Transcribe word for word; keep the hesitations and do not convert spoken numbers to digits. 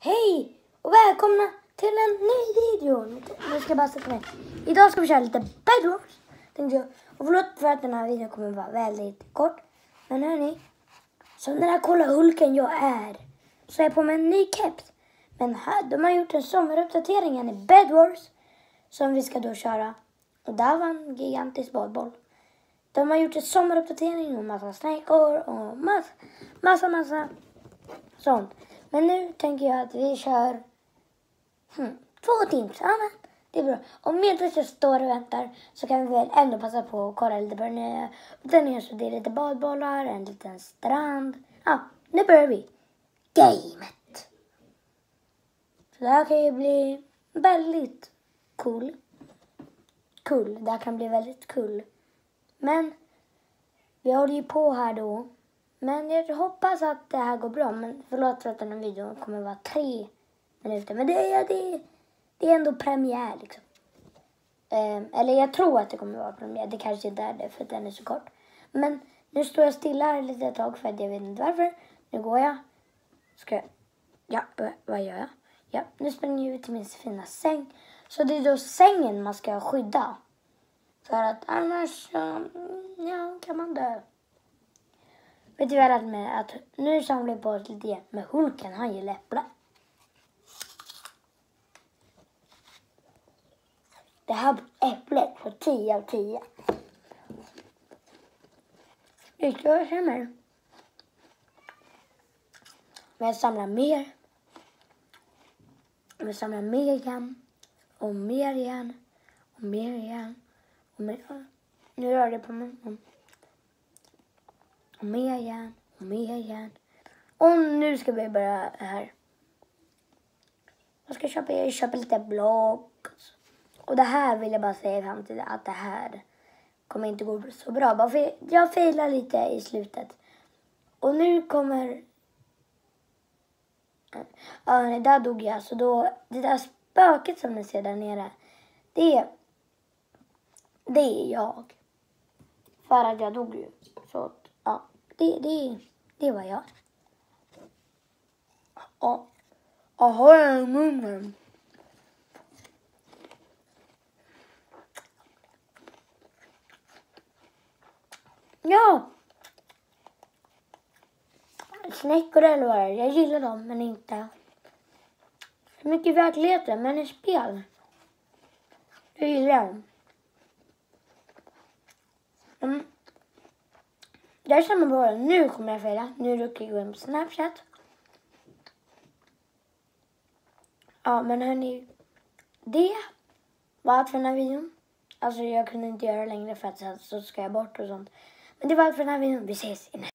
Hej och välkomna till en ny video. Nu ska jag bara sätta mig. Idag ska vi köra lite Bedwars, tänkte jag. Och förlåt för att den här videon kommer vara väldigt kort. Men hörni, som den här kolla Hulken jag är, så är jag på med en ny keps. Men här, de har gjort en sommaruppdatering i Bedwars som vi ska då köra. Och där var en gigantisk badboll. De har gjort en sommaruppdatering och massa snäckor och massa, massa, massa sånt. Men nu tänker jag att vi kör hmm, två teams. Ja, men det är bra. Om medan jag står och väntar så kan vi väl ändå passa på att kolla lite på den här. Den är så det är lite badbollar, en liten strand. Ja, nu börjar vi. Gamet. Så det här kan ju bli väldigt cool. Cool. Det här kan bli väldigt cool. Men vi håller ju på här då. Men jag hoppas att det här går bra. Men förlåt för att den här videon kommer vara tre minuter. Men det är, det, det är ändå premiär liksom. Eh, eller jag tror att det kommer vara premiär. Det kanske inte är det för att den är så kort. Men nu står jag stilla här lite ett tag för att jag vet inte varför. Nu går jag. Ska jag... Ja, vad gör jag? Ja, nu springer jag ut till min fina säng. Så det är då sängen man ska skydda. För att annars ja, kan man dö. Vet du vad med att nu samlar jag på oss lite igen med Hulken, han gillar äpplen. Det här äpplet får tio av tio. Det är så jag känner. Men jag samlar mer. Jag samlar mer igen. Och mer igen. Och mer igen. Och mer. Nu rör det på mig. Och mer igen. Och mer igen. Och nu ska vi börja här. Jag ska köpa, jag köper lite block. Och det här vill jag bara säga fram till att det här kommer inte gå så bra. Bara för jag failar lite i slutet. Och nu kommer... Ja, där dog jag. Så då, det där spöket som ni ser där nere. Det, det är jag. För att jag dog ju. Så ja, det, det, det var jag. Ja. Jag har jag i munnen. Ja. Snäckor eller vad det är. Jag gillar dem men inte så mycket i verkligheten. Men i spel. Jag gillar dem. Mm. Jag känner bara nu kommer jag fela. Nu råkar jag gå in på Snapchat. Ja, men hörni. Det var allt för den här videon. Alltså jag kunde inte göra det längre för att så ska jag bort och sånt. Men det var allt för den här videon. Vi ses i nästa.